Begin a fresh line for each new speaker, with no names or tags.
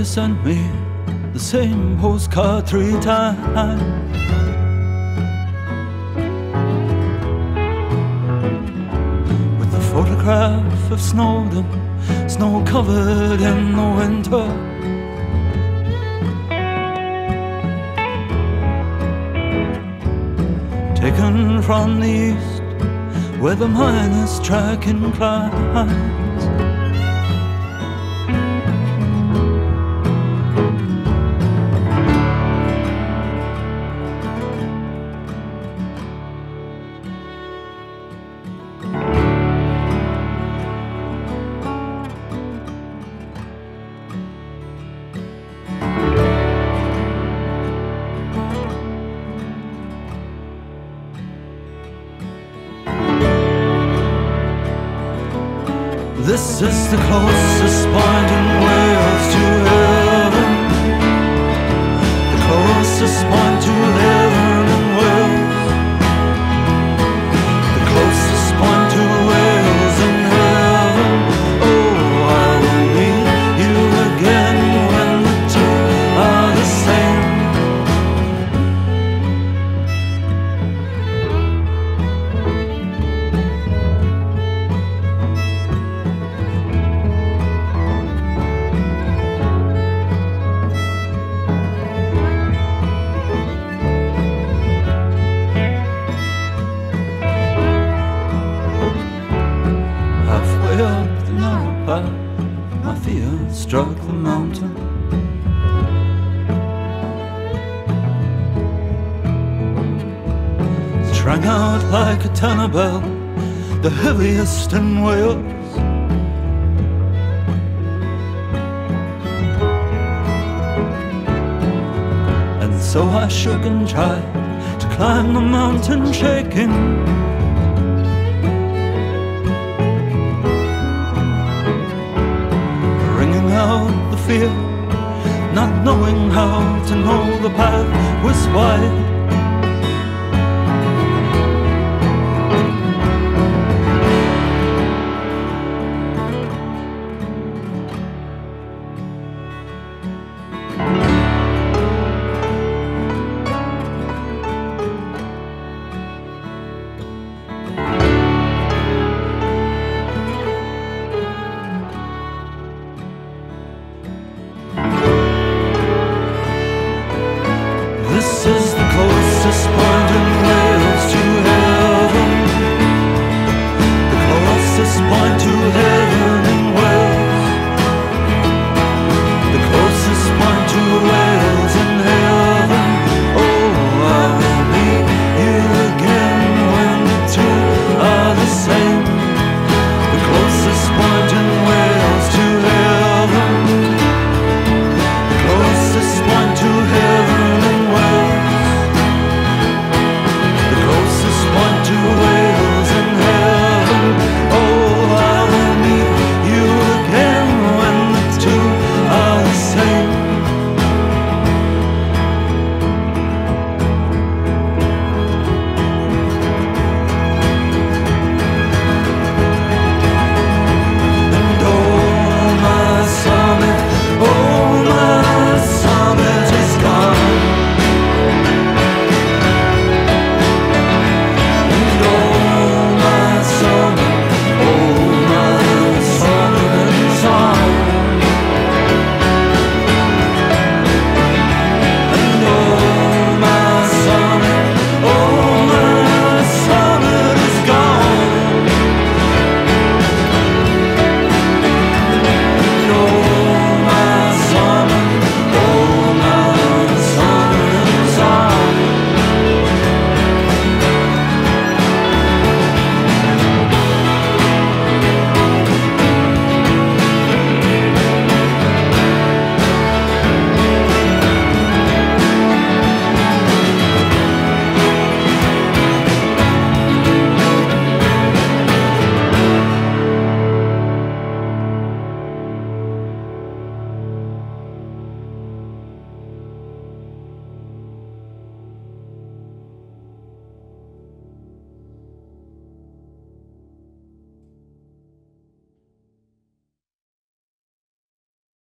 you sent me the same postcard 3 times. With the photograph of Snowdon, snow covered in the winter. Taken from the east, where the miners track inclines. This is the closest point in Wales to heaven. The closest point to heaven in Wales. The closest point to Wales in heaven. Oh, I will meet you again when the two are the same. My fear struck the mountain. Sprang out like a tenor bell, the heaviest in Wales. And so I shook and tried to climb the mountain shaking. Out the fear, not knowing how to know the path was wide.